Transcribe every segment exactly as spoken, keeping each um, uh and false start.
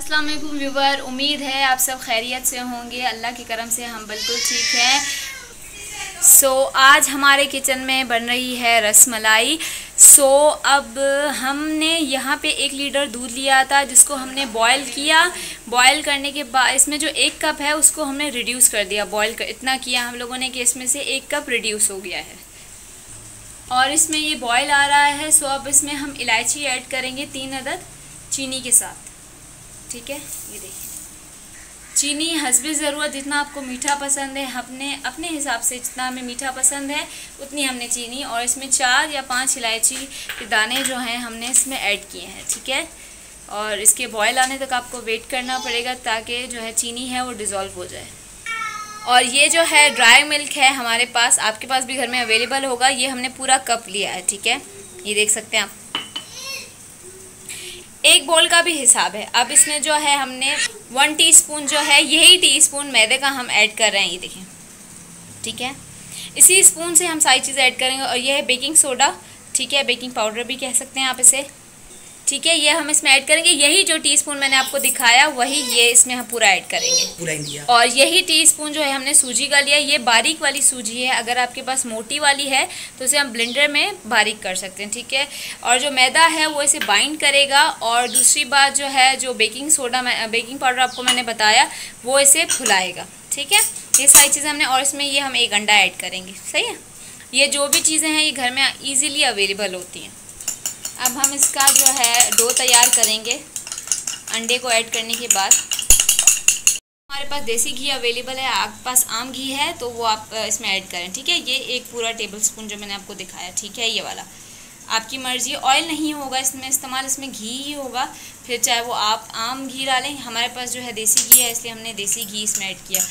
अस्सलाम वालेकुम व्यूवर, उम्मीद है आप सब खैरियत से होंगे। अल्लाह के करम से हम बिल्कुल ठीक हैं। सो so, आज हमारे किचन में बन रही है रसमलाई। सो so, अब हमने यहाँ पे एक लीटर दूध लिया था जिसको हमने बॉयल किया। बॉयल करने के बाद इसमें जो एक कप है उसको हमने रिड्यूस कर दिया। बॉयल कर इतना किया हम लोगों ने कि इसमें से एक कप रिड्यूस हो गया है और इसमें ये बॉयल आ रहा है। सो so, अब इसमें हम इलायची ऐड करेंगे तीन अदद चीनी के साथ। ठीक है, ये देखिए चीनी हस्बे ज़रूरत, जितना आपको मीठा पसंद है अपने अपने हिसाब से जितना हमें मीठा पसंद है उतनी हमने चीनी, और इसमें चार या पांच इलायची के दाने जो हैं हमने इसमें ऐड किए हैं। ठीक है, और इसके बॉयल आने तक आपको वेट करना पड़ेगा ताकि जो है चीनी है वो डिज़ोल्व हो जाए। और ये जो है ड्राई मिल्क है हमारे पास, आपके पास भी घर में अवेलेबल होगा। ये हमने पूरा कप लिया है। ठीक है, ये देख सकते हैं आप, एक बोल का भी हिसाब है। अब इसमें जो है हमने वन टीस्पून जो है यही टीस्पून मैदे का हम ऐड कर रहे हैं, ये देखें। ठीक है, इसी स्पून से हम सारी चीज़ें ऐड करेंगे। और ये है बेकिंग सोडा, ठीक है, बेकिंग पाउडर भी कह सकते हैं आप इसे। ठीक है, ये हम इसमें ऐड करेंगे। यही जो टीस्पून मैंने आपको दिखाया वही ये इसमें हम पूरा ऐड करेंगे, पूरा इंडिया। और यही टीस्पून जो है हमने सूजी का लिया। ये बारीक वाली सूजी है, अगर आपके पास मोटी वाली है तो उसे हम ब्लेंडर में बारीक कर सकते हैं। ठीक है, और जो मैदा है वो इसे बाइंड करेगा। और दूसरी बात जो है, जो बेकिंग सोडा बेकिंग पाउडर आपको मैंने बताया वो इसे फुलाएगा। ठीक है, ये सारी चीज़ें हमने, और इसमें ये हम एक अंडा ऐड करेंगे। सही है, ये जो भी चीज़ें हैं ये घर में ईज़िली अवेलेबल होती हैं। अब हम इसका जो है डो तैयार करेंगे। अंडे को ऐड करने के बाद हमारे पास देसी घी अवेलेबल है, आपके पास आम घी है तो वो आप इसमें ऐड करें। ठीक है, ये एक पूरा टेबल स्पून जो मैंने आपको दिखाया। ठीक है, ये वाला आपकी मर्ज़ी, ऑयल नहीं होगा इसमें इस्तेमाल, इसमें घी ही होगा। फिर चाहे वो आप आम घी डालें, हमारे पास जो है देसी घी है इसलिए हमने देसी घी इसमें ऐड किया।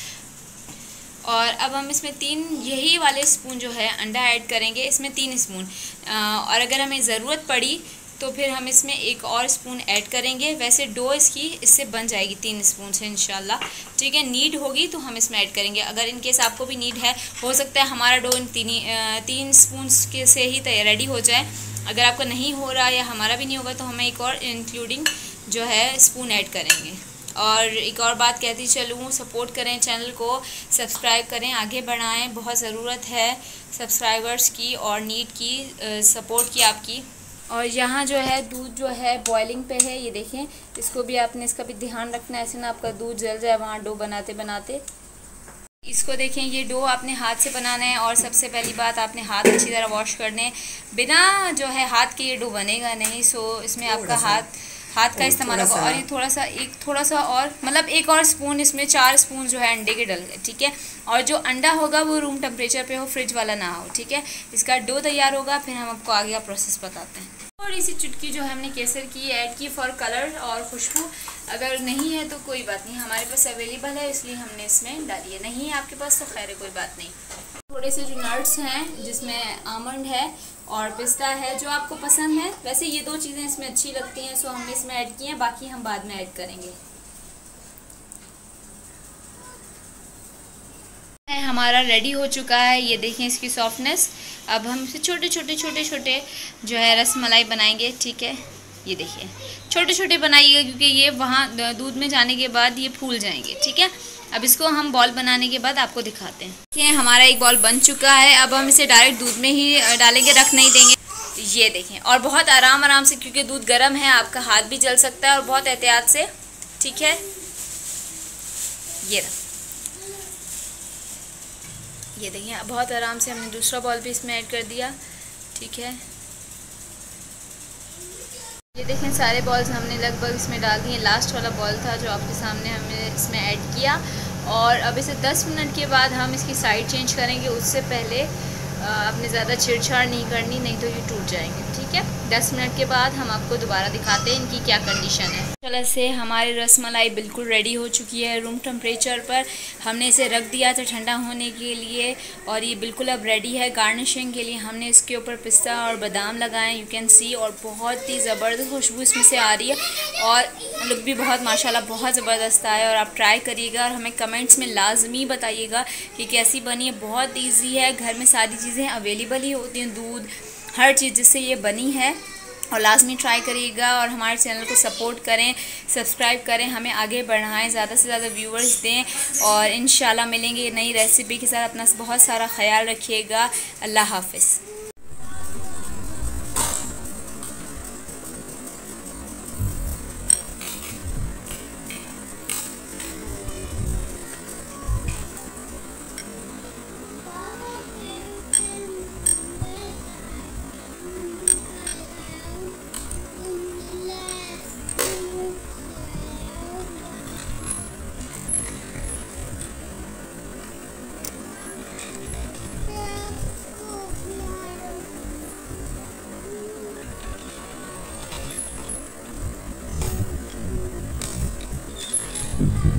और अब हम इसमें तीन यही वाले स्पून जो है अंडा ऐड करेंगे, इसमें तीन स्पून। और अगर हमें ज़रूरत पड़ी तो फिर हम इसमें एक और स्पून ऐड करेंगे। वैसे डो इसकी इससे बन जाएगी तीन स्पून से इंशाल्लाह। ठीक है, नीड होगी तो हम इसमें ऐड करेंगे। अगर इन केस आपको भी नीड है, हो सकता है हमारा डो इन तीन तीन स्पून के से ही रेडी हो जाए। अगर आपका नहीं हो रहा या हमारा भी नहीं होगा तो हमें एक और इंक्लूडिंग जो है स्पून ऐड करेंगे। और एक और बात कहती चलूँ, सपोर्ट करें चैनल को, सब्सक्राइब करें, आगे बढ़ाएं। बहुत ज़रूरत है सब्सक्राइबर्स की और नीड की, सपोर्ट की आपकी। और यहाँ जो है दूध जो है बॉइलिंग पे है, ये देखें। इसको भी आपने इसका भी ध्यान रखना है, ऐसे ना आपका दूध जल जाए वहाँ डो बनाते बनाते। इसको देखें, ये डो आपने हाथ से बनाना है। और सबसे पहली बात, आपने हाथ अच्छी तरह वॉश करने, बिना जो है हाथ के ये डो बनेगा नहीं। सो इसमें आपका हाथ हाथ का इस्तेमाल होगा। और ये थोड़ा सा एक थोड़ा सा और मतलब एक और स्पून, इसमें चार स्पून जो है अंडे के डल गए। ठीक है, और जो अंडा होगा वो रूम टेम्परेचर पे हो, फ्रिज वाला ना हो। ठीक है, इसका डो तैयार होगा, फिर हम आपको आगे का प्रोसेस बताते हैं। थोड़ी सी चुटकी जो है हमने केसर की ऐड की फॉर कलर और खुशबू। अगर नहीं है तो कोई बात नहीं, हमारे पास अवेलेबल है इसलिए हमने इसमें डाली है। नहीं है आपके पास तो खैर है, कोई बात नहीं। थोड़े से जो नट्स हैं जिसमें आमंड है और पिस्ता है, जो आपको पसंद है। वैसे ये दो चीज़ें इसमें अच्छी लगती हैं सो हमने इसमें ऐड की हैं, बाकी हम बाद में ऐड करेंगे। हमारा रेडी हो चुका है, ये देखें इसकी सॉफ्टनेस। अब हम इसे छोटे छोटे छोटे छोटे जो है रसमलाई बनाएंगे। ठीक है, ये देखिए छोटे छोटे बनाइएगा क्योंकि ये वहाँ दूध में जाने के बाद ये फूल जाएंगे। ठीक है, अब इसको हम बॉल बनाने के बाद आपको दिखाते हैं। देखिए हमारा एक बॉल बन चुका है। अब हम इसे डायरेक्ट दूध में ही डालेंगे, रख नहीं देंगे। ये देखें, और बहुत आराम आराम से, क्योंकि दूध गर्म है, आपका हाथ भी जल सकता है, और बहुत एहतियात से। ठीक है, ये रहा, ये देखिए बहुत आराम से हमने दूसरा बॉल भी इसमें ऐड कर दिया। ठीक है, ये देखें सारे बॉल्स हमने लगभग इसमें डाल दिए। लास्ट वाला बॉल था जो आपके सामने हमने इसमें ऐड किया। और अब इसे दस मिनट के बाद हम इसकी साइड चेंज करेंगे। उससे पहले आपने ज़्यादा छेड़छाड़ नहीं करनी, नहीं तो ये टूट जाएंगे। ठीक है, दस मिनट के बाद हम आपको दोबारा दिखाते हैं इनकी क्या कंडीशन है। चलो से हमारी रसमलाई बिल्कुल रेडी हो चुकी है रूम टेम्परेचर पर। हमने इसे रख दिया था ठंडा होने के लिए और ये बिल्कुल अब रेडी है। गार्निशिंग के लिए हमने इसके ऊपर पिस्ता और बादाम लगाए, यू कैन सी। और बहुत ही ज़बरदस्त खुशबू इसमें से आ रही है और लुक भी बहुत माशाल्लाह बहुत ज़बरदस्त आया। और आप ट्राई करिएगा और हमें कमेंट्स में लाजमी बताइएगा कि कैसी बनी है। बहुत ईजी है, घर में सारी चीज़ें अवेलेबल ही होती हैं, दूध हर चीज़ जिससे ये बनी है। और लाजमी ट्राई करिएगा और हमारे चैनल को सपोर्ट करें, सब्सक्राइब करें, हमें आगे बढ़ाएं, ज़्यादा से ज़्यादा व्यूवर्स दें और इंशाल्लाह मिलेंगे नई रेसिपी के साथ। अपना बहुत सारा ख्याल रखिएगा। अल्लाह हाफ़िज़। you